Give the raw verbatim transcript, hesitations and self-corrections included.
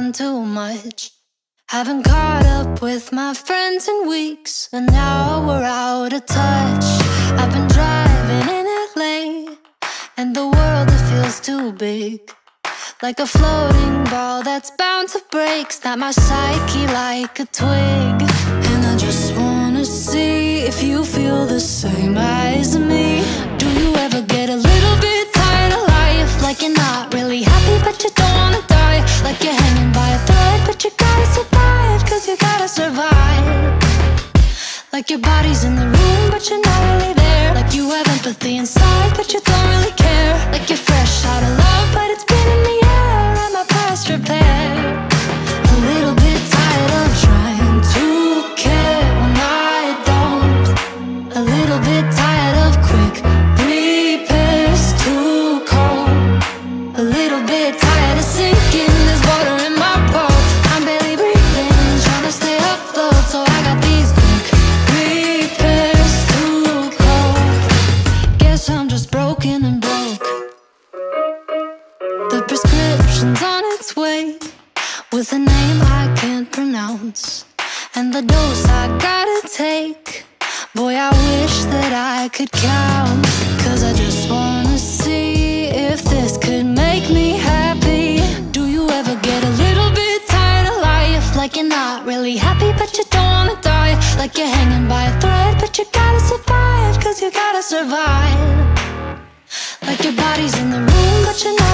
done too much. Haven't caught up with my friends in weeks, and now we're out of touch. I've been driving in L A, and the world, it feels too big, like a floating ball that's bound to break. Snap my psyche like a twig. And I just wanna see if you feel the same as me. Do you ever get a little bit tired of life? Like you're not really happy but you don't wanna die. Like you're hanging by a thread but you gotta survive, cause you gotta survive. Like your body's in the room but you're not really there. Like you have empathy inside but you don't really care. Like you're fresh out of love but it's been in the air. Am I past repair? A little bit tired of trying to care when I don't. A little bit tired of quick repairs, too cold. A little bit tired of sinking, there's water in my boat. I'm barely breathing, trying to stay afloat, so I got these quick repairs, too cold. Guess I'm just broken and broke. The prescription's on its way, with a name I can't pronounce, and the dose I gotta take. Boy, I wish that I could count, cause I just wanna see if this could make me happy. Do you ever get a little bit tired of life? Like you're not really happy but you don't wanna die. Like you're hanging by a thread but you gotta survive, cause you gotta survive. Like your body's in the room but you're not